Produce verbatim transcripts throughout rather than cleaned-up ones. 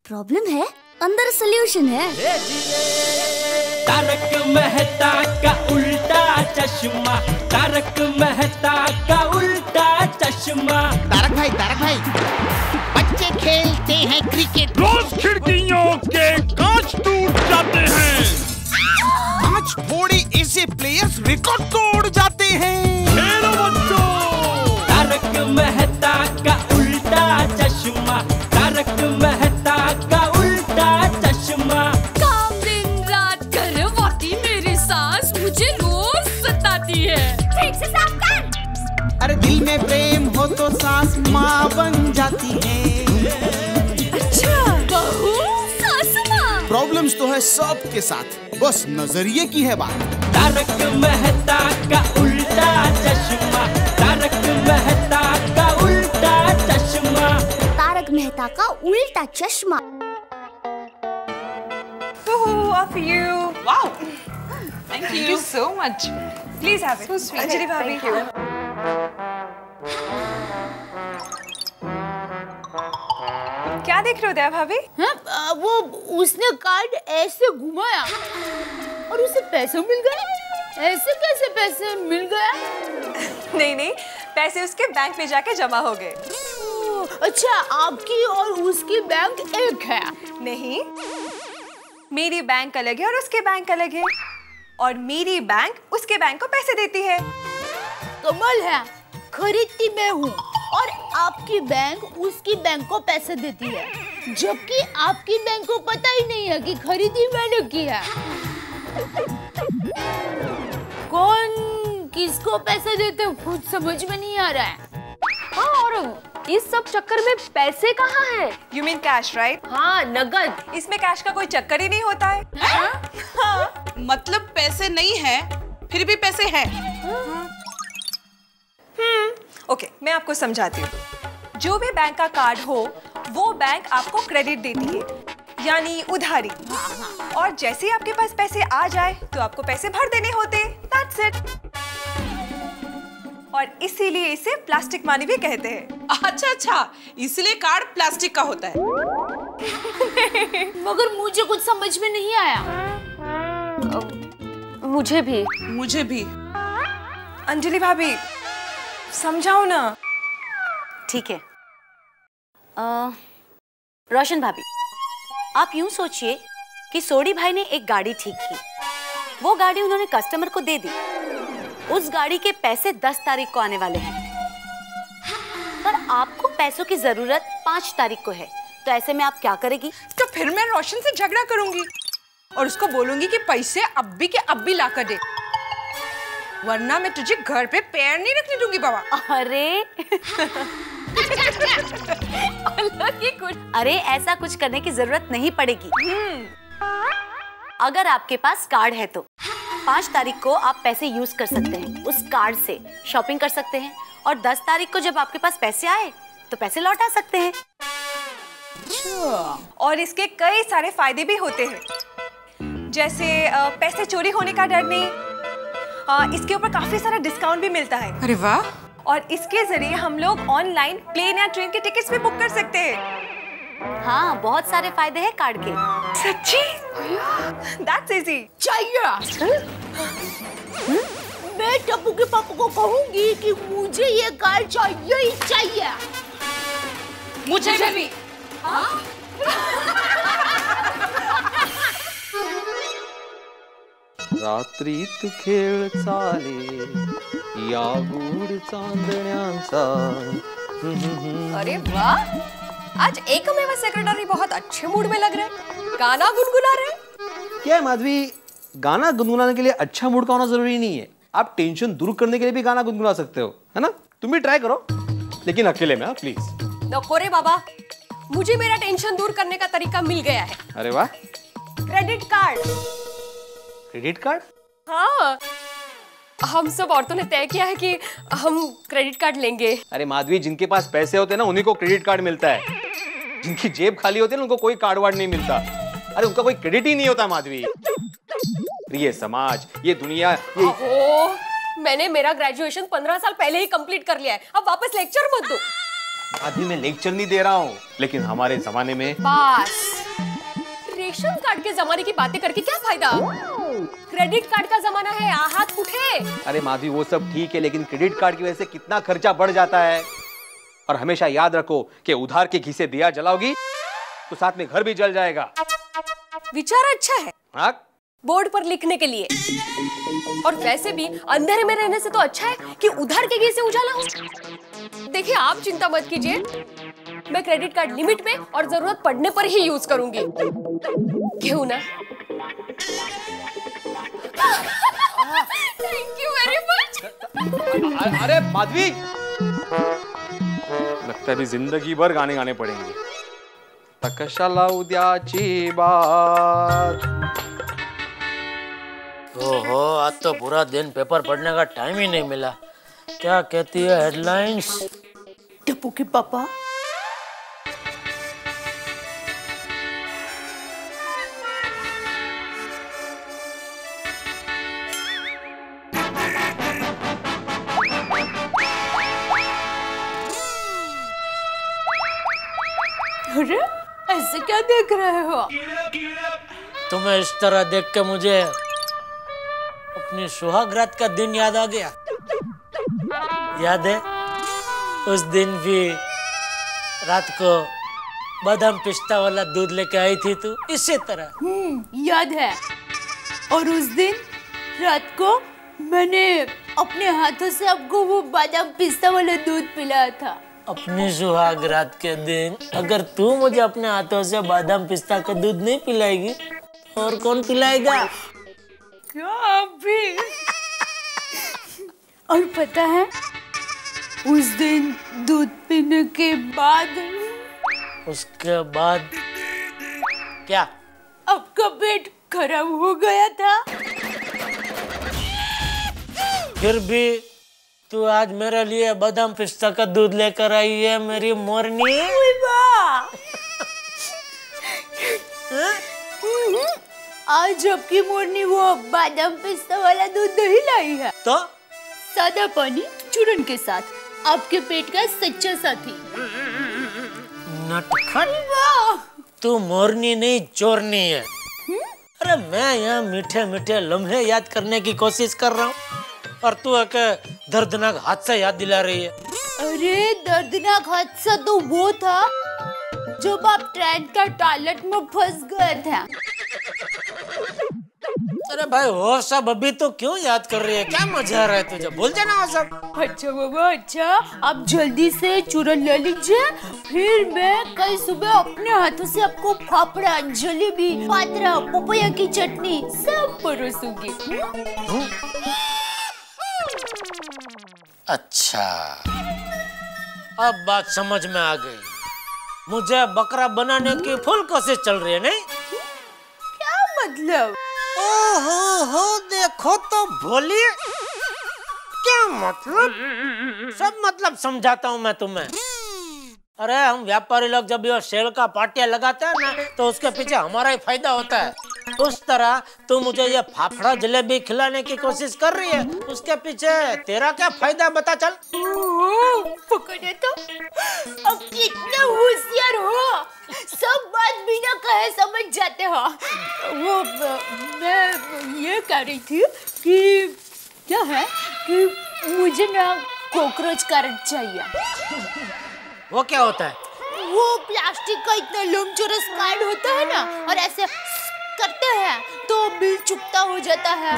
Problem है, अंदर solution है। तारक मेहता का उल्टा चश्मा, तारक मेहता का उल्टा चश्मा। तारक भाई, तारक भाई, बच्चे खेलते हैं क्रिकेट, रोज खिड़कियों के कांच टूट जाते हैं, कांच फोड़े ऐसे प्लेयर्स रिकॉर्ड तोड़ जाते हैं। खेलो बच्चों। तारक मेहता का उल्टा चश्मा, तारक मेहता का उल्टा चश्मा। काम दिन रात करवाती मेरी सास मुझे रोज सताती है। ठीक से साफ कर। अरे दिल में प्रेम हो तो सास माँ बन जाती है। अच्छा, बहू सास माँ। प्रॉब्लम्स तो है सबके साथ, बस नजरिए की है बात। तारक मेहता का उल्टा चश्मा, तारक मेहता का उल्टा चश्मा। तारक मेहता का उल्टा चश्मा। Of you. Wow. Thank, Thank you. you so much. Please have it. So sweet. Anjali bhabhi. Thank you. क्या देख रहे हो दया भाभी? हाँ, वो उसने कार्ड ऐसे घुमाया और उसे पैसे मिल गए। ऐसे कैसे पैसे मिल गया? नहीं नहीं, पैसे उसके बैंक में जाके जमा हो गए। अच्छा, आपकी और उसकी बैंक एक है? नहीं, मेरी बैंक अलग है और उसके बैंक अलग है, और मेरी बैंक उसके बैंक को पैसे देती है। कमाल है, खरीदती मैं हूँ और आपकी बैंक उसकी बैंक को पैसे देती है, जबकि आपकी बैंक को पता ही नहीं है कि खरीदी मैंने की है। कौन किसको पैसे देते हैं खुद समझ में नहीं आ रहा है। हाँ, और इस सब चक्कर में पैसे कहाँ हैं? You mean cash, right? हाँ, नगद। इसमें कैश का कोई चक्कर ही नहीं होता है। हाँ? हाँ। मतलब पैसे नहीं है, फिर भी पैसे हैं। हम्म, ओके, मैं आपको समझाती हूँ। जो भी बैंक का कार्ड हो, वो बैंक आपको क्रेडिट देती है, यानी उधारी। और जैसे ही आपके पास पैसे आ जाए, तो आपको पैसे भर देने होते। That's it. और इसीलिए इसे प्लास्टिक मनी भी कहते हैं। अच्छा अच्छा, इसलिए कार्ड प्लास्टिक का होता है। मगर मुझे कुछ समझ में नहीं आया। मुझे भी मुझे भी अंजलि भाभी, समझाओ ना। ठीक है। आ, रोशन भाभी, आप यूं सोचिए कि सोडी भाई ने एक गाड़ी ठीक की, वो गाड़ी उन्होंने कस्टमर को दे दी। उस गाड़ी के पैसे दस तारीख को आने वाले हैं, पर आपको पैसों की जरूरत पाँच तारीख को है, तो ऐसे में आप क्या करेगी? तो फिर मैं रोशन से झगड़ा करूंगी और उसको बोलूंगी कि पैसे अब भी के अब भी ला कर दे, वरना मैं तुझे घर पे पैर नहीं रखने दूंगी बाबा। अरे अरे ऐसा कुछ करने की जरूरत नहीं पड़ेगी। अगर आपके पास कार्ड है तो पाँच तारीख को आप पैसे यूज कर सकते हैं, उस कार्ड से शॉपिंग कर सकते हैं, और दस तारीख को जब आपके पास पैसे आए तो पैसे लौटा सकते हैं। और इसके कई सारे फायदे भी होते हैं, जैसे पैसे चोरी होने का डर नहीं, इसके ऊपर काफी सारा डिस्काउंट भी मिलता है। अरे वाह! और इसके जरिए हम लोग ऑनलाइन प्लेन या ट्रेन के टिकट्स भी बुक कर सकते हैं। हाँ, बहुत सारे फायदे हैं कार्ड के। सच्ची? That's easy. चाहिए। मैं टप्पू के पापा को कहूंगी कि मुझे ये कार्ड चाहिए ही चाहिए। मुझे भी, भी। हाँ? रात्रीत खेळ चाले या गूढ चांदण्यांचा। अरे वाह, आज एकमेव सेक्रेटरी बहुत अच्छे मूड में लग रहे हैं, गाना गुनगुना रहे हैं। क्या है माधवी, गाना गुनगुनाने के लिए अच्छा मूड का होना जरूरी नहीं है, आप टेंशन दूर करने के लिए भी गाना गुनगुना सकते हो, है ना? तुम भी ट्राई करो, लेकिन अकेले में, प्लीज। नको रे बाबा, मुझे मेरा टेंशन दूर करने का तरीका मिल गया है। अरे वाह! Credit card. Credit card? हाँ, हम सब औरतों ने तय किया है कि हम क्रेडिट कार्ड लेंगे। अरे माधवी, जिनके पास पैसे होते हैं ना, उन्हीं को क्रेडिट कार्ड मिलता है। जिनकी जेब खाली होती है ना, उनको कोई कार्ड वार्ड नहीं मिलता। अरे उनका कोई क्रेडिट ही नहीं होता माधवी। ये समाज, ये दुनिया, ये... ओह, मैंने मेरा ग्रेजुएशन पंद्रह साल पहले ही कंप्लीट कर लिया है, अब वापस लेक्चर मत दो। माधवी, मैं लेक्चर नहीं दे रहा हूँ, लेकिन हमारे जमाने में बस रेशन कार्ड के जमाने की बातें करके क्या फायदा? क्रेडिट कार्ड का जमाना है, हाथ उठे। अरे माधवी वो सब ठीक है, लेकिन क्रेडिट कार्ड की वजह से कितना खर्चा बढ़ जाता है। और हमेशा याद रखो कि उधार के घी से दिया जलाओगी तो साथ में घर भी जल जाएगा। विचार अच्छा है हाँ? बोर्ड पर लिखने के लिए। और वैसे भी अंधेरे में रहने से तो अच्छा है कि उधार के घी से उजाला हो। देखिए आप चिंता मत कीजिए, मैं क्रेडिट कार्ड लिमिट में और जरूरत पड़ने पर ही यूज करूंगी। क्यों ना? Thank you very much. अरे माधवी, लगता है अभी जिंदगी भर गाने गाने पड़ेंगे। कशाला उद्याची बात। ओहो, आज तो पूरा दिन पेपर पढ़ने का टाइम ही नहीं मिला। क्या कहती है हेडलाइंस? टप्पू के पापा, अरे ऐसे क्या देख रहे हो? तुम्हें इस तरह देख के मुझे अपनी सुहागरात का दिन याद आ गया। याद है उस दिन भी रात को बादाम पिस्ता वाला दूध लेके आई थी तू, इसी तरह। हम्म, याद है। और उस दिन रात को मैंने अपने हाथों से आपको वो बादाम पिस्ता वाला दूध पिलाया था। अपनी सुहागरात के दिन अगर तू मुझे अपने हाथों से बादाम पिस्ता का दूध नहीं पिलाएगी और कौन पिलाएगा? क्या अभी? और पता है उस दिन दूध पीने के बाद उसके बाद क्या? आपका पेट खराब हो गया था। फिर भी तू आज मेरे लिए बादाम पिस्ता का दूध लेकर आई है मेरी मोरनी। आज आपकी मोरनी वो बादाम पिस्ता वाला दूध नहीं लाई है, तो सादा पानी चूरन के साथ, आपके पेट का सच्चा साथी। नटखट, तू मोरनी नहीं चोरनी है। अरे मैं यहाँ मीठे मीठे लम्हे याद करने की कोशिश कर रहा हूँ और तू एक दर्दनाक हादसा याद दिला रही है। अरे दर्दनाक हादसा तो वो था जब आप ट्रेन का टॉयलेट में फंस गए थे। अरे भाई वो सब अभी तो क्यों याद कर रही है? क्या मजा आ रहा है तुझे? बोल जाना वो सब। अच्छा बाबा, अच्छा आप जल्दी से चूरन ले लीजिए, फिर मैं कल सुबह अपने हाथों से आपको फाफड़ा, जलेबी, पातरा, पपैया की चटनी सब परोसूंगी। अच्छा, अब बात समझ में आ गई। मुझे बकरा बनाने की फुल कोशिश चल रही है, नहीं? क्या मतलब? ओहो हो, देखो तो बोलिए। क्या मतलब? सब मतलब समझाता हूँ मैं तुम्हें। अरे हम व्यापारी लोग जब ये सेल का पाटिया लगाते हैं ना, तो उसके पीछे हमारा ही फायदा होता है। उस तरह तू मुझे ये फाफड़ा जलेबी खिलाने की कोशिश कर रही है, उसके पीछे तेरा क्या फायदा बता चल। पकड़े तो अब कितने होशियार हो, सब बात बिना कहे समझ जाते हो। वो मैं ये कह रही थी कि क्या है कि मुझे ना कॉकरोच कार्ड चाहिए। वो क्या होता है? वो प्लास्टिक का इतना लंबचौरस कार्ड होता है ना, और ऐसे करते हैं तो बिल चुकता हो जाता है।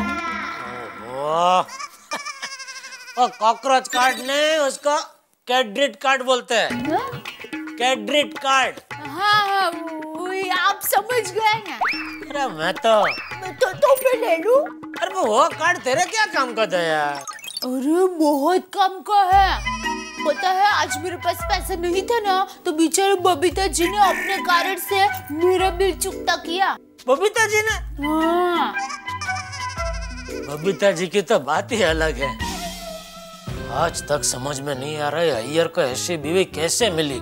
वो कॉकरोच कार्ड नहीं, उसको क्रेडिट कार्ड बोलते हैं। Credit card. हाँ हाँ, आप समझ गए ना। अरे मैं तो तो तो मैं ले लूं? अरे वो कार्ड तेरे क्या काम का था यार? अरे बहुत काम का है। पता है आज मेरे पास पैसे नहीं थे ना, तो बेचारे बबीता जी ने अपने कार्ड से मेरा बिल चुकता किया। बबीता जी ने? हाँ। बबीता जी की तो बात ही अलग है। आज तक समझ में नहीं आ रहा है अय्यर को ऐसी बीवी कैसे मिली।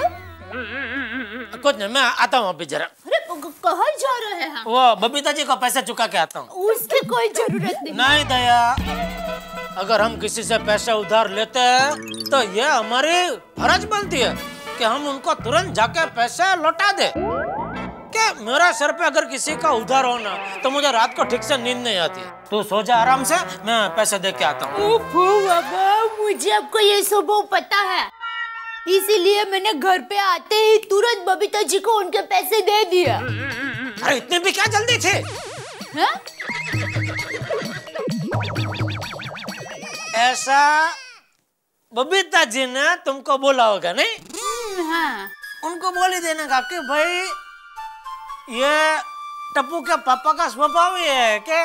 कुछ नहीं, मैं आता हूँ अभी जरा। अरे कहाँ जा रहे हैं? वो बबीता जी को पैसे चुका के आता हूँ। उसकी कोई जरूरत नहीं। नहीं दया, अगर हम किसी से पैसे उधार लेते हैं तो ये हमारी फर्ज बनती है कि हम उनको तुरंत जाके पैसे लौटा दे। क्या मेरा सर पे अगर किसी का उधार हो ना तो मुझे रात को ठीक से नींद नहीं आती। तू सो जा आराम से, मैं पैसे दे के आता हूँ। ओफो बाबा, मुझे आपको ये सब पता है, इसीलिए मैंने घर पे आते ही तुरंत बबीता जी को उनके पैसे दे दिया। अरे इतने भी क्या जल्दी थे? हाँ? ऐसा बबीता जी ने तुमको बोला होगा नहीं? हाँ। उनको बोल ही देने का कि भाई ये टप्पू के पापा का स्वभाव ही है कि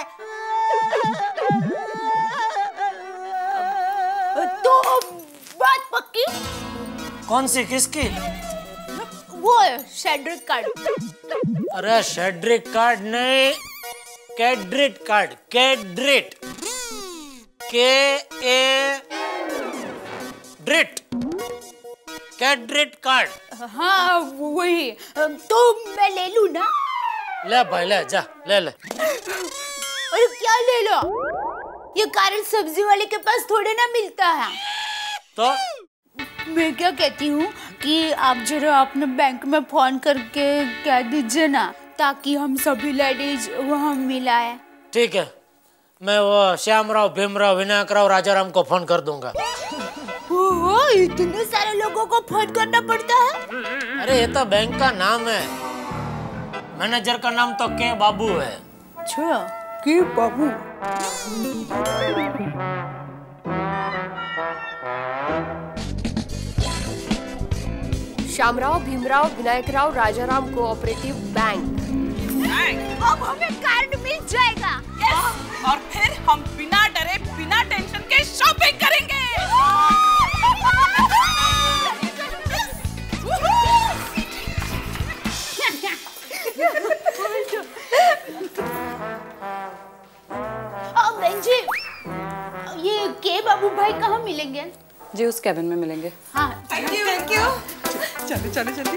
तो बात पक्की? कौन सी, किसकी? वो शेड्रिक कार्ड। अरे शेड्रिक कार्ड नहीं, कैड्रिट कार्ड, कैड्रिट, के ए ड्रिट, कैड्रिट कार्ड। हाँ वही, तो मैं ले लूं ना? ले भाई ले, जा ले ले। अरे क्या ले लो? ये कारण सब्जी वाले के पास थोड़े ना मिलता है। तो मैं क्या कहती हूँ कि आप जरा अपने बैंक में फोन करके कह दीजिए ना, ताकि हम सभी लेडीज वहाँ मिलाए। ठीक है, मैं वो श्यामराव, भीमराव, विनायकराव, राजाराम को फोन कर दूंगा। ओहो, इतने सारे लोगों को फोन करना पड़ता है? अरे ये तो बैंक का नाम है, मैनेजर का नाम तो के बाबू है। अच्छा, के बाबू। Shyamrao, Bhimrao, Vinayakrao, Rajaram cooperative bank. अब हमें कार्ड मिल जाएगा। yes! और फिर हम बिना डरे, बिना टेंशन के शॉपिंग करेंगे। बहन जी, ये के बाबू भाई कहाँ मिलेंगे? जी उस कैबिन में मिलेंगे। हाँ, थैंक यू थैंक यू। चलो चलो जल्दी।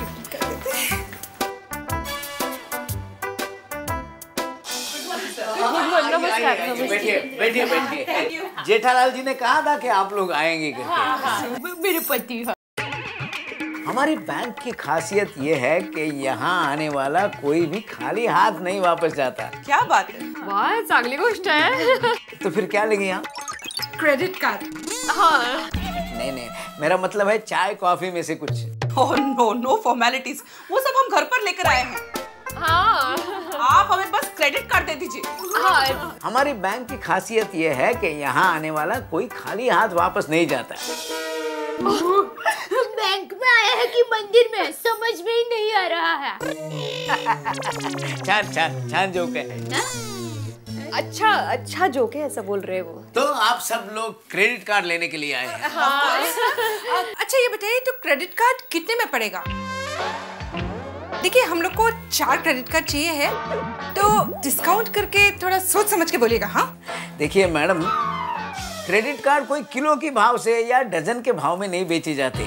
बैठिए बैठिए बैठिए। जेठालाल जी ने कहा था कि आप लोग आएंगे करके। हाँ, हाँ, मेरे पति। हमारी बैंक की खासियत ये है कि यहाँ आने वाला कोई भी खाली हाथ नहीं वापस जाता। क्या बात है? वाह, चांगली गोष्ट है। तो फिर क्या लेंगे यहाँ? Credit card. हाँ। नहीं नहीं, मेरा मतलब है चाय कॉफी में से कुछ। ओह नो नो फॉर्मेलिटीज, वो सब हम घर पर लेकर आए हैं। हाँ। आप हमें बस क्रेडिट कार्ड दे दीजिए। हाँ। हमारी बैंक की खासियत ये है कि यहाँ आने वाला कोई खाली हाथ वापस नहीं जाता। बैंक में आया है कि मंदिर में, समझ में ही नहीं आ रहा है। छान छान छान जोक है। अच्छा अच्छा जोक है, ऐसा बोल रहे वो। तो आप सब लोग क्रेडिट कार्ड लेने के लिए आए हैं? हाँ। अच्छा ये बताइए, तो क्रेडिट कार्ड कितने में पड़ेगा? देखिए हम लोग को चार क्रेडिट कार्ड चाहिए है, तो डिस्काउंट करके थोड़ा सोच समझ के बोलिएगा। हाँ देखिए मैडम, क्रेडिट कार्ड कोई किलो के भाव से या डजन के भाव में नहीं बेचे जाते।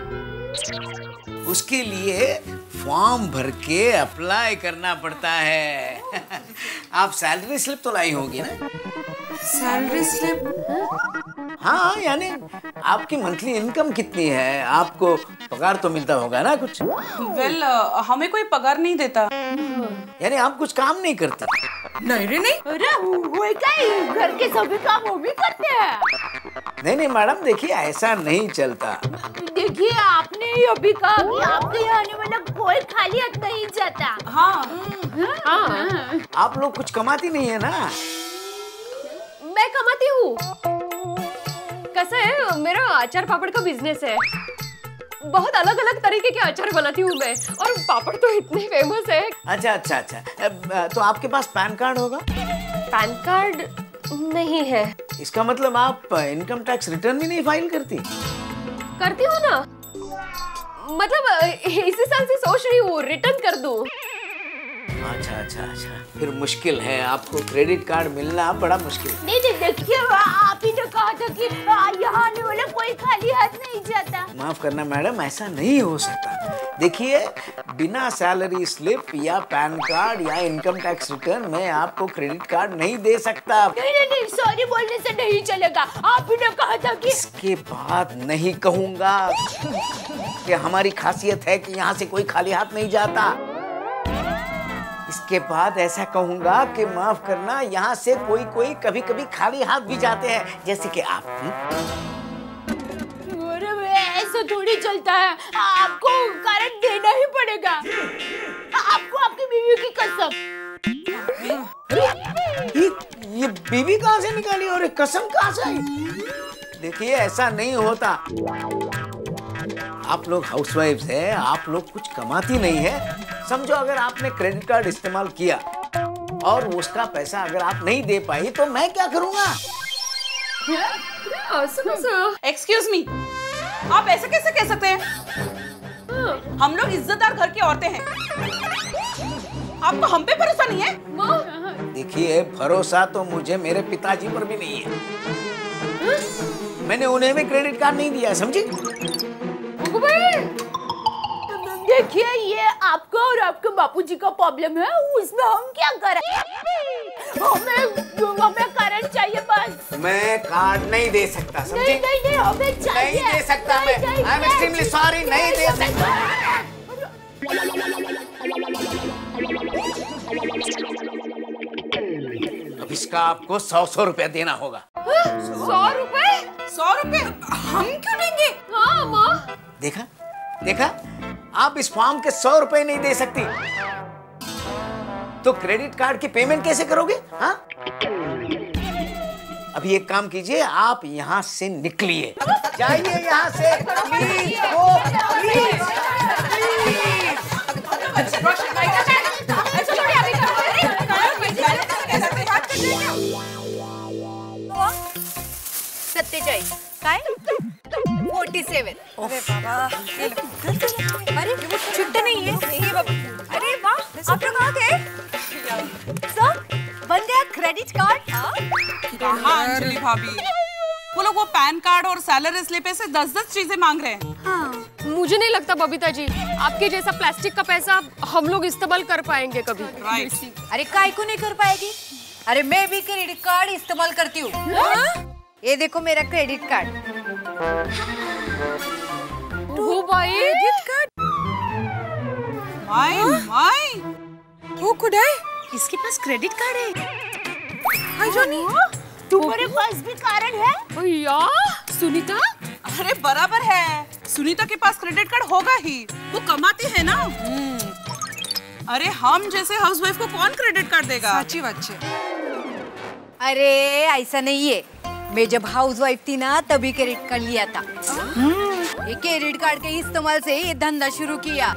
उसके लिए फॉर्म भर के अप्लाई करना पड़ता है। आप सैलरी स्लिप तो लाई होगी ना? Salary slip? हाँ, यानी आपकी मंथली इनकम कितनी है, आपको पगार तो मिलता होगा ना कुछ? वेल well, uh, हमें कोई पगार नहीं देता। यानी आप कुछ काम नहीं करते? नहीं रे नहीं। अरे वो क्या है, घर के सभी काम वो भी करते हैं। नहीं नहीं मैडम, देखिए ऐसा नहीं चलता। देखिए आपने ही अभी कहा कि आपके यहाँ आने वाला कोई खाली हाथ नहीं जाता। हाँ हाँ। आप लोग कुछ कमाती नहीं है ना? मैं कमाती हूँ। कैसा है, मेरा अचार पापड़ का बिजनेस है। बहुत अलग अलग तरीके के अचार बनाती हूँ मैं, और पापड़ तो इतने फेमस है। अच्छा अच्छा अच्छा, तो आपके पास पैन कार्ड होगा? पैन कार्ड नहीं है। इसका मतलब आप इनकम टैक्स रिटर्न भी नहीं फाइल करती? करती हूँ ना, मतलब इसी साल से सोच रही हूँ रिटर्न कर दूँ। अच्छा अच्छा अच्छा, फिर मुश्किल है, आपको क्रेडिट कार्ड मिलना बड़ा मुश्किल। नहीं नहीं, देखिए आप ही ने कहा था कि यहाँ आने वाला कोई खाली हाथ नहीं जाता। माफ करना मैडम, ऐसा नहीं हो सकता। देखिए, बिना सैलरी स्लिप या पैन कार्ड या इनकम टैक्स रिटर्न में आपको क्रेडिट कार्ड नहीं दे सकता। नहीं नहीं नहीं, सॉरी बोलने से नहीं चलेगा। आप ही ने कहा था कि इसके बाद नहीं कहूंगा कि हमारी खासियत है कि यहाँ से कोई खाली हाथ नहीं जाता। इसके बाद ऐसा कहूंगा कि माफ करना, यहाँ से कोई कोई कभी कभी खाली हाथ भी जाते हैं, जैसे कि आप। अरे ऐसा थोड़ी चलता है, आपको कारण देना ही पड़ेगा। आपको आपकी बीवी की कसम। ये, ये बीवी कहाँ से निकाली और कसम कहाँ से आई? देखिए ऐसा नहीं होता। आप लोग हाउसवाइफ्स हैं, आप लोग कुछ कमाती नहीं है। समझो अगर आपने क्रेडिट कार्ड इस्तेमाल किया और उसका पैसा अगर आप नहीं दे पाई तो मैं क्या करूंगा? एक्सक्यूज मी, आप ऐसे कैसे कह सकते हैं? हम लोग इज्जतदार घर की औरतें हैं। आपको हम पे भरोसा नहीं है? देखिए भरोसा तो मुझे मेरे पिताजी पर भी नहीं है। मैंने उन्हें भी क्रेडिट कार्ड नहीं दिया, समझी? देखिए ये आपका और आपके बापूजी का प्रॉब्लम है, उसमें हम क्या करें? हमें हमें कारण चाहिए बस। मैं कार्ड नहीं दे सकता, समझी? नहीं नहीं नहीं हमें चाहिए। नहीं दे सकता मैं। आई एम एक्सट्रीमली सॉरी, नहीं दे सकता। अब इसका आपको सौ सौ रुपया देना होगा। सौ रुपए? सौ रुपए हम क्यों देंगे? हाँ माँ। देखा देखा, आप इस फॉर्म के सौ रुपए नहीं दे सकती तो क्रेडिट कार्ड की पेमेंट कैसे करोगे? हाँ, अभी एक काम कीजिए, आप यहाँ से निकलिए, जाइए यहाँ से प्लीज, वो प्लीज। सत्तेचाळीस काय फोर्टी सेवन। अरे बाबा, अरे वो छुट्टा नहीं है। नहीं बाबा। अरे वाह, आप लोग आ गए। सर बन गया क्रेडिट कार्ड। कहाँ अंजलि भाभी, वो लोग वो पैन कार्ड और सैलरी स्लिप से दस दस चीजें मांग रहे हैं। हाँ, मुझे नहीं लगता बबीता जी आपके जैसा प्लास्टिक का पैसा हम लोग इस्तेमाल कर पाएंगे कभी। राइट। अरे काय को नहीं कर पाएगी? अरे मैं भी क्रेडिट कार्ड इस्तेमाल करती हूँ। ये देखो मेरा क्रेडिट कार्ड। ओ भाई, क्रेडिट कार्ड। माय माय, वो खुदाई, इसके पास क्रेडिट कार्ड है। हाय जॉनी, तुम्हारे पास भी कारण है? भैया सुनीता, अरे बराबर है, सुनीता के पास क्रेडिट कार्ड होगा ही, वो कमाती है ना। अरे हम जैसे हाउसवाइफ को कौन क्रेडिट कार्ड देगा? सच्ची बात है। अरे ऐसा नहीं है, मैं जब हाउसवाइफ थी ना तभी क्रेडिट कार्ड लिया था। ये क्रेडिट कार्ड के इस्तेमाल से ये धंधा शुरू किया।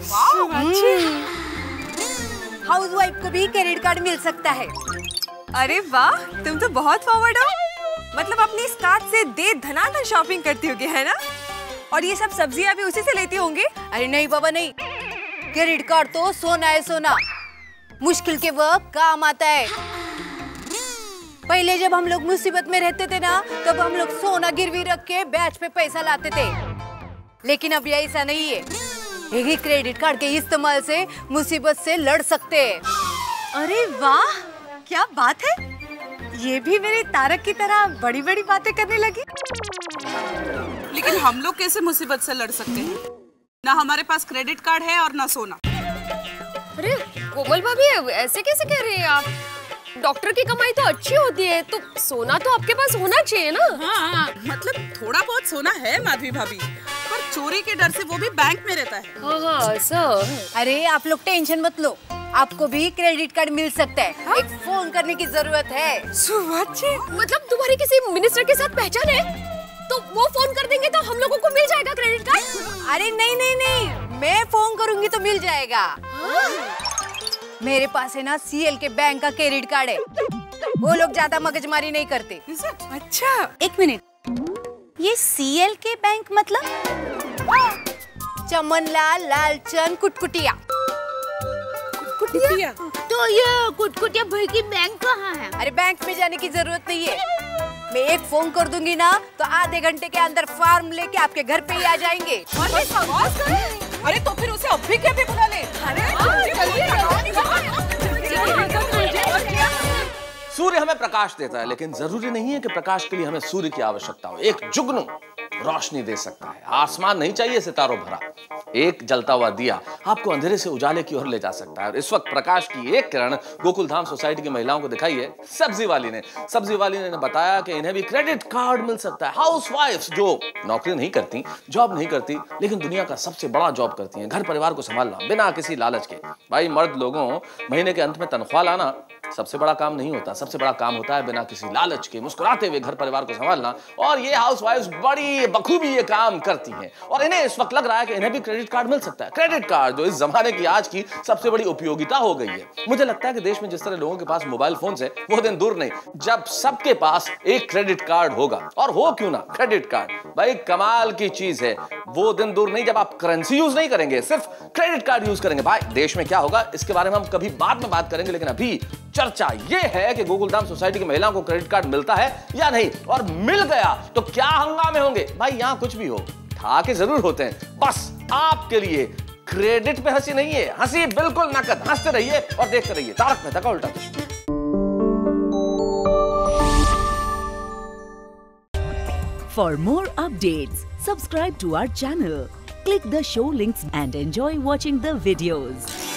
हाउसवाइफ को भी क्रेडिट कार्ड मिल सकता है। अरे वाह, तुम तो बहुत फॉरवर्ड हो। मतलब अपनी इस कार्ड से दे धनाधन शॉपिंग करती होगी, है ना? और ये सब सब्जियां भी उसी से लेती होंगी? अरे नहीं बाबा नहीं, क्रेडिट कार्ड तो सोना है सोना, मुश्किल के वक्त काम आता है। पहले जब हम लोग मुसीबत में रहते थे ना, तब हम लोग सोना गिरवी रख के ब्याज पे पैसा लाते थे। लेकिन अब ऐसा नहीं है, यही क्रेडिट कार्ड के इस्तेमाल से मुसीबत से लड़ सकते हैं। अरे वाह, क्या बात है, ये भी मेरे तारक की तरह बड़ी बड़ी बातें करने लगी। लेकिन हम लोग कैसे मुसीबत से लड़ सकते हैं? ना हमारे पास क्रेडिट कार्ड है और ना सोना। अरे कोमल भाभी, ऐसे कैसे कह रही हैं आप? डॉक्टर की कमाई तो अच्छी होती है, तो सोना तो आपके पास होना चाहिए ना। हाँ, मतलब थोड़ा बहुत सोना है माधवी भाभी, पर चोरी के डर से वो भी बैंक में रहता है। हाँ हाँ सर। अरे आप लोग टेंशन मत लो, आपको भी क्रेडिट कार्ड मिल सकता है। हाँ? एक फोन करने की जरूरत है। मतलब तुम्हारी किसी मिनिस्टर के साथ पहचान है, तो वो फोन कर देंगे तो हम लोगों को मिल जाएगा क्रेडिट कार्ड? अरे नहीं नहीं नहीं, मैं फोन करूंगी तो मिल जाएगा। हाँ? मेरे पास है ना सीएल के बैंक का क्रेडिट कार्ड है, वो लोग ज्यादा मगजमारी नहीं करते। अच्छा, एक मिनट, ये सीएल के बैंक मतलब? चमनलाल लालचंद कुटकुटिया। कुटिया? तो ये कुटकुटिया भाई की बैंक कहाँ है? अरे बैंक में जाने की जरूरत नहीं है, मैं एक फोन कर दूंगी ना तो आधे घंटे के अंदर फॉर्म लेके आपके घर पे ही आ जाएंगे। अरे तो फिर उसे अभी के अभी बुला ले। सूर्य हमें प्रकाश देता है, लेकिन जरूरी नहीं है कि प्रकाश के लिए हमें सूर्य की आवश्यकता हो। एक जुगनू रोशनी दे सकता है। आसमान नहीं चाहिए सितारों भरा, एक जलता हुआ दिया आपको अंधेरे से उजाले की ओर ले जा सकता है। और इस वक्त प्रकाश की एक किरण गोकुलधाम सोसाइटी की महिलाओं को दिखाई है सब्जी वाली ने। सब्जी वाली ने बताया कि इन्हें भी क्रेडिट कार्ड मिल सकता है। हाउसवाइफ्स जो नौकरी नहीं करती, जॉब नहीं करती, लेकिन दुनिया का सबसे बड़ा जॉब करती हैं, घर परिवार को संभालना बिना किसी लालच के। भाई मर्द लोगों, महीने के अंत में तनख्वाह लाना सबसे बड़ा काम नहीं होता, सबसे बड़ा काम होता है बिना किसी लालच के मुस्कुराते हुए घर परिवार को संभालना। और ये हाउसवाइफ्स बड़ी बखूबी ये काम करती हैं और इन्हें इस वक्त लग रहा है कि इन्हें भी क्रेडिट कार्ड मिल सकता है। क्रेडिट कार्ड जो इस जमाने की आज की सबसे बड़ी उपयोगिता हो गई है। मुझे लगता है कि देश में जिस तरह लोगों के पास मोबाइल फोन है, वो दिन दूर नहीं जब सबके पास एक क्रेडिट कार्ड होगा। और हो क्यों ना क्रेडिट कार्ड, भाई कमाल की चीज है। वो दिन दूर नहीं जब आप करेंसी यूज नहीं करेंगे, सिर्फ क्रेडिट कार्ड यूज करेंगे। भाई देश में क्या होगा इसके बारे में हम कभी बाद में बात करेंगे, लेकिन अभी चर्चा यह है कि गोकुलधाम सोसाइटी की महिलाओं को क्रेडिट कार्ड मिलता है या नहीं, और मिल गया तो क्या हंगामे होंगे। भाई यहां कुछ भी हो, ठाके जरूर होते हैं। बस आपके लिए क्रेडिट पे हंसी नहीं है, हंसी बिल्कुल नकद। हंसते रहिए और देखते रहिए तारक मेहता का उल्टा चश्मा। For more updates, subscribe to our channel, click the show links and enjoy watching the videos.